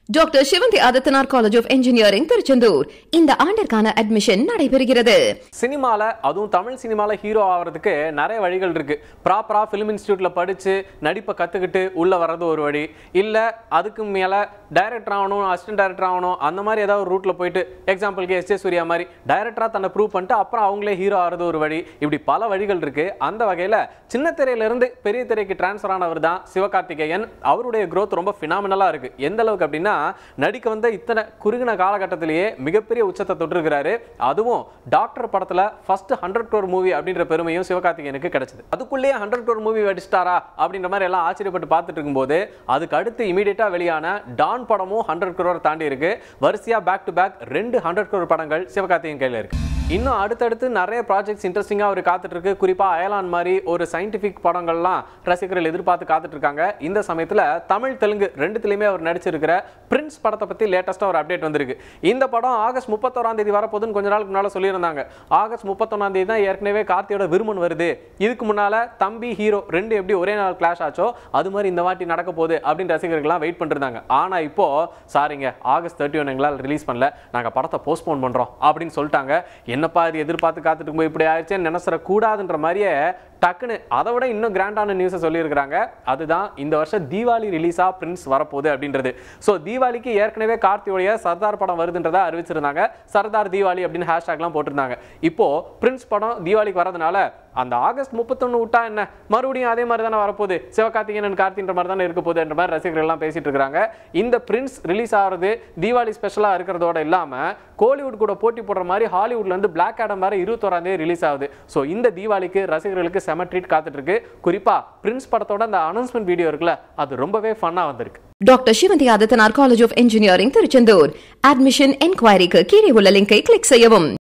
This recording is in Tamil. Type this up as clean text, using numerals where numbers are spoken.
Doctor Sivanthi Adithanar college of engineering Tiruchendur இந்த ஆண்டிற்கான அட்மிஷன் நடைபெறுகிறது. சினிமால அதுவும் தமிழ் சினிமால ஹீரோ ஆகிறதுக்கு நிறைய வழிகள் இருக்கு. ப்ராப்பரா ஃபிலிம் இன்ஸ்டியூட்ல படிச்சு நடிப்பை கத்துக்கிட்டு உள்ள வர்றது ஒரு வழி, இல்ல அதுக்கு மேல டைரக்டர் ஆகணும், அசிஸ்டன்ட் டைரக்டர் ஆகணும், அந்த மாதிரி ஏதாவது ஒரு ரூட்ல போயிட்டு எக்ஸாம்பிளுக்கு எஸ் ஜே சூர்யா மாதிரி டைரக்டரா தன்னை ப்ரூவ் பண்ணிட்டு அப்புறம் அவங்களே ஹீரோ ஆகிறது ஒரு வழி. இப்படி பல வழிகள் இருக்கு. அந்த வகையில சின்ன திரையில இருந்து பெரிய திரைக்கு டிரான்ஸ்ஃபர் ஆனவர் தான் சிவகார்த்திகேயன். அவருடைய growth ரொம்ப ஃபினாமினலா இருக்கு. எந்த அளவுக்கு அப்படின்னா நடிக்க வந்த இத்தனை குறுகின காலகட்டத்திலேயே மிகப்பெரிய உச்சத்தை தொட்டிருக்கிறாரு. அதுவும் டாக்டர் படத்துல ஃபர்ஸ்ட் 100 crore மூவி அப்படின்ற பெருமையும் சிவகார்த்திகேயனுக்கு கிடைச்சது. அதுக்குள்ளேயே 100 crore மூவி அடிச்சிட்டாரா அப்படின்ற மாதிரி எல்லாம் ஆச்சரியப்பட்டு பார்த்துட்டு இருக்கும்போது அதுக்கு அடுத்து இமீடியட்டா வெளியான டான் படமும் 100 crore தாண்டி இருக்கு. வரிசையா பேக் டு பேக் 2 100 crore படங்கள் சிவகார்த்திகேயன் கையில இருக்கு. இன்னும் அடுத்தடுத்து நிறைய ப்ராஜெக்ட்ஸ் இன்ட்ரெஸ்டிங்காக அவர் காத்துட்டு இருக்கு. குறிப்பாக அயலான் மாதிரி ஒரு சயின்டிஃபிக் படங்கள்லாம் ரசிகர்கள் எதிர்பார்த்து காத்துட்டு இருக்காங்க. இந்த சமயத்தில் தமிழ் தெலுங்கு ரெண்டுத்திலையுமே அவர் நடிச்சிருக்கிற பிரின்ஸ் படத்தை பற்றி லேட்டஸ்ட்டாக ஒரு அப்டேட் வந்திருக்கு. இந்த படம் ஆகஸ்ட் 31 வரப்போதுன்னு கொஞ்ச நாளுக்கு முன்னால் சொல்லியிருந்தாங்க. ஆகஸ்ட் 31 தான் ஏற்கனவே கார்த்தியோட விருமன் வருது. இதுக்கு முன்னால் தம்பி ஹீரோ ரெண்டு எப்படி ஒரே நாள் கிளாஷ் ஆச்சோ அது மாதிரி இந்த வாட்டி நடக்க போகுது அப்படின்னு ரசிகர்கள்லாம் வெயிட் பண்ணிருந்தாங்க. ஆனால் இப்போ சாரிங்க, ஆகஸ்ட் 31 எங்களால் ரிலீஸ் பண்ணல, நாங்கள் படத்தை போஸ்ட்போன் பண்ணுறோம் அப்படின்னு சொல்லிட்டாங்க. என்னப்பா இது எதிர்பார்த்து காத்துட்டு போய் இப்படி ஆயிடுச்சேன்னு நினைச்சற கூடாதுன்ற மாதிரியே டக்குன்னு அதை விட இன்னும் கிராண்டான நியூஸை சொல்லியிருக்கிறாங்க. அதுதான் இந்த வருஷம் தீபாவளி ரிலீஸா பிரின்ஸ் வரப்போகுது அப்படின்றது. ஸோ தீபாவளிக்கு ஏற்கனவே கார்த்தியோடைய சர்தார் படம் வருதுன்றதை அறிவிச்சிருந்தாங்க. சர்தார் தீபாவளி அப்படின்னு ஹேஷ்டாக்லாம் போட்டிருந்தாங்க. இப்போ பிரின்ஸ் படம் தீபாவளிக்கு வரதுனால அந்த ஆகஸ்ட் 31 விட்டா என்ன, மறுபடியும் அதே மாதிரி தானே வரப்போகுது, சிவகார்த்திகேயன் கார்த்தின்ற மாதிரி தானே இருக்க போகுது என்ற மாதிரி ரசிகர்கள் எல்லாம் பேசிட்டு இருக்காங்க. இந்த பிரின்ஸ் ரிலீஸ் ஆகிறது தீபாவளி ஸ்பெஷலா இருக்கிறதோட இல்லாம கோலிவுட் கூட போட்டி போடுற மாதிரி ஹாலிவுட்ல இருந்து பிளாக் ஆடம் வேற 21 ரிலீஸ் ஆகுது. ஸோ இந்த தீபாவளிக்கு ரசிகர்களுக்கு செம ட்ரீட் காத்துட்டு இருக்கு. குறிப்பா பிரின்ஸ் படத்தோட அந்த அனௌன்ஸ்மெண்ட் வீடியோ இருக்குல்ல, அது ரொம்பவே ஃபன்னா வந்திருக்கு. Doctor Sivanthi Adithanar college of engineering Tiruchendur. Admission என்கொயரிக்கு கீழே உள்ள லிங்கை கிளிக் செய்யவும்.